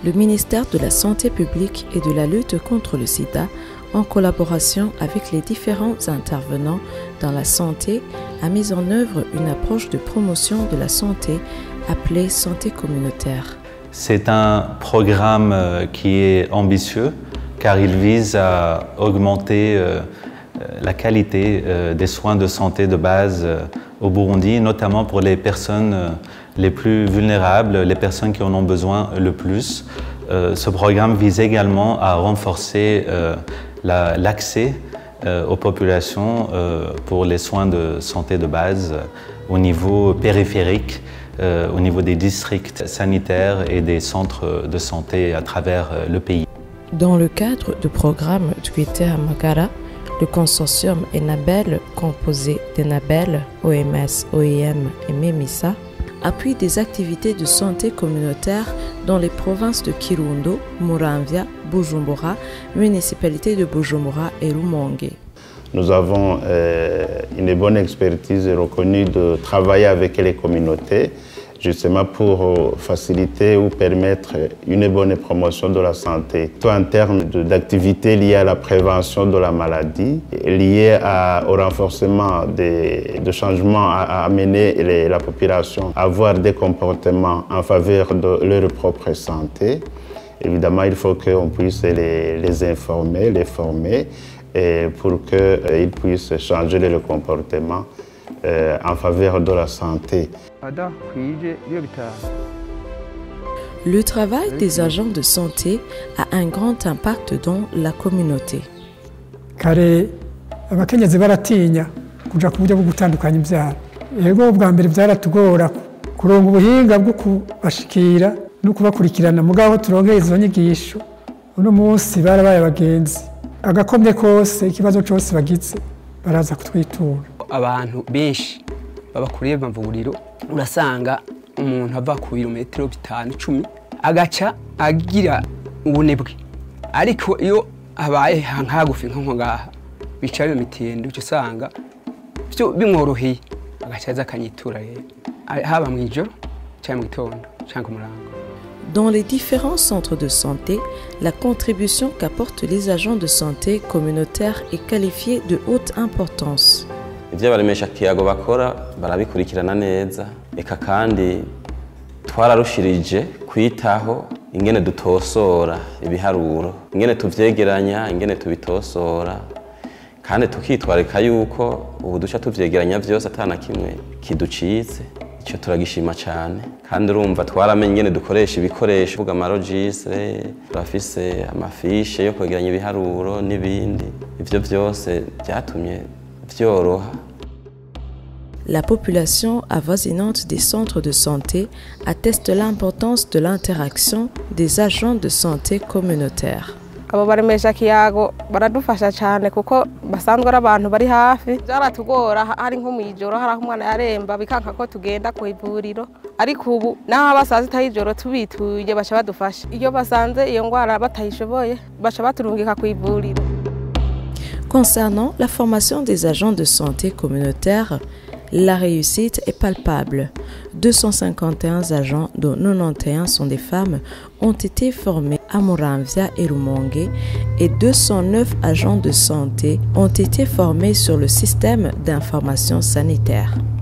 le ministère de la Santé publique et de la lutte contre le sida, en collaboration avec les différents intervenants dans la santé, a mis en œuvre une approche de promotion de la santé appelée santé communautaire. C'est un programme qui est ambitieux car il vise à augmenter la qualité des soins de santé de base au Burundi, notamment pour les personnes les plus vulnérables, les personnes qui en ont besoin le plus. Ce programme vise également à renforcer l'accès aux populations pour les soins de santé de base au niveau périphérique, au niveau des districts sanitaires et des centres de santé à travers le pays. Dans le cadre du programme Twitter Magara, le consortium Enabel, composé d'Enabel, OMS, OIM et MEMISA, appuie des activités de santé communautaire dans les provinces de Kirundo, Muramvya, Bujumbura, municipalité de Bujumbura et Rumonge. Nous avons une bonne expertise reconnue de travailler avec les communautés, justement pour faciliter ou permettre une bonne promotion de la santé, soit en termes d'activités liées à la prévention de la maladie, liées au renforcement de changements à amener la population à avoir des comportements en faveur de leur propre santé. Évidemment, il faut qu'on puisse les informer, les former, pour qu'ils puissent changer leur comportement en faveur de la santé. Le travail des agents de santé a un grand impact dans la communauté. Kare abakenyezi baratinya kuja ku buryo bwo gutandukanya ibyaro. Yego bwa mbere byaratugora kuronga ubuhinga bwo kubashikira no kubakurikirana mugaho turonkeye izo nyigisho. Uno munsi barabaye abagenzi. Agakomye kose ikibazo cyose bagize baraza kutwitura. Abantu benshi babakuriye bamvuriro urasanga umuntu ava ku birometero 5-10 agaca agira ubunebwe, ariko iyo abaye nkagufi nko ngaha bicaye mitendo cyo usanga byo bimworoheye agaca aza kanyitura haba mu ijoro cyangwa mu gitondo cyangwa umurango. Dans les différents centres de santé, la contribution qu'apportent les agents de santé communautaires est qualifiée de haute importance. Ibyo baremesha kiyago bakora barabikurikirana neza, eka kandi twararushirije kwitaho ingene dutosora ibiharuro, ingene tuvyegeranya, ingene tubitosora, kandi tukitwareka yuko ubu duca tuvyegeranya vyose atana kimwe kiducitse. Icyo turagishima cyane, kandi urumva twaramenye ingene dukoresha ibikoresho vuga amarogistre, turafise amafishe yo kwegeranya ibiharuro n'ibindi. Ivyo byose byatumye vyoroha. La population avoisinante des centres de santé atteste l'importance de l'interaction des agents de santé communautaires. Abo baremesha kiyago baradufasha cyane kuko basanzwe ari abantu bari hafi. Byaratugora hari nko mu ijoro hari umwana yaremba bikanka ko tugenda ku ivuriro, ariko ubu naho abasazi tayijoro tubituye bacha badufasha. Iyo basanze iyo ngwara batayishoboye bacha baturungika ku ivuriro. Concernant la formation des agents de santé communautaires, la réussite est palpable. 251 agents, dont 91 sont des femmes, ont été formés à Muramvya et Rumonge et 209 agents de santé ont été formés sur le système d'information sanitaire.